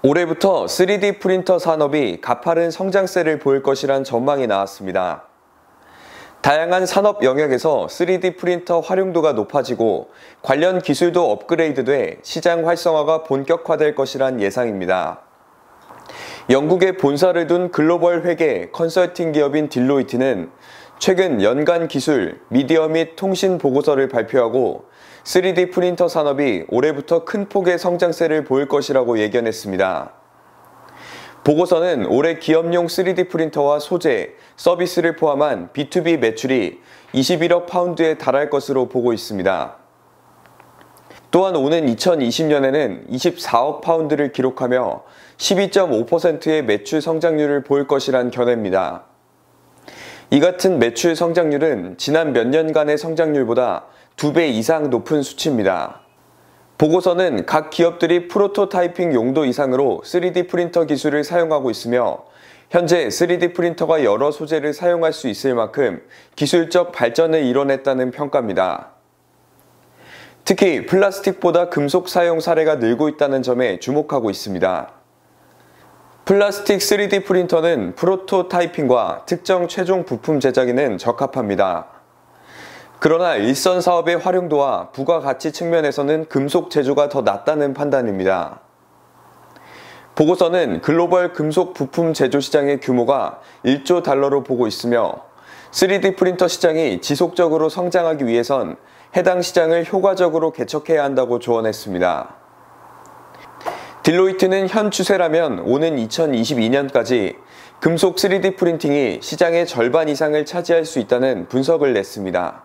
올해부터 3D 프린터 산업이 가파른 성장세를 보일 것이란 전망이 나왔습니다. 다양한 산업 영역에서 3D 프린터 활용도가 높아지고 관련 기술도 업그레이드돼 시장 활성화가 본격화될 것이란 예상입니다. 영국에 본사를 둔 글로벌 회계 컨설팅 기업인 딜로이트는 최근 연간 기술, 미디어 및 통신 보고서를 발표하고 3D 프린터 산업이 올해부터 큰 폭의 성장세를 보일 것이라고 예견했습니다. 보고서는 올해 기업용 3D 프린터와 소재, 서비스를 포함한 B2B 매출이 21억 파운드에 달할 것으로 보고 있습니다. 또한 오는 2020년에는 24억 파운드를 기록하며 12.5%의 매출 성장률을 보일 것이란 견해입니다. 이 같은 매출 성장률은 지난 몇 년간의 성장률보다 2배 이상 높은 수치입니다. 보고서는 각 기업들이 프로토타이핑 용도 이상으로 3D 프린터 기술을 사용하고 있으며 현재 3D 프린터가 여러 소재를 사용할 수 있을 만큼 기술적 발전을 이뤄냈다는 평가입니다. 특히 플라스틱보다 금속 사용 사례가 늘고 있다는 점에 주목하고 있습니다. 플라스틱 3D 프린터는 프로토타이핑과 특정 최종 부품 제작에는 적합합니다. 그러나 일선 사업의 활용도와 부가가치 측면에서는 금속 제조가 더 낫다는 판단입니다. 보고서는 글로벌 금속 부품 제조 시장의 규모가 1조 달러로 보고 있으며 3D 프린터 시장이 지속적으로 성장하기 위해선 해당 시장을 효과적으로 개척해야 한다고 조언했습니다. 딜로이트는 현 추세라면 오는 2022년까지 금속 3D 프린팅이 시장의 절반 이상을 차지할 수 있다는 분석을 냈습니다.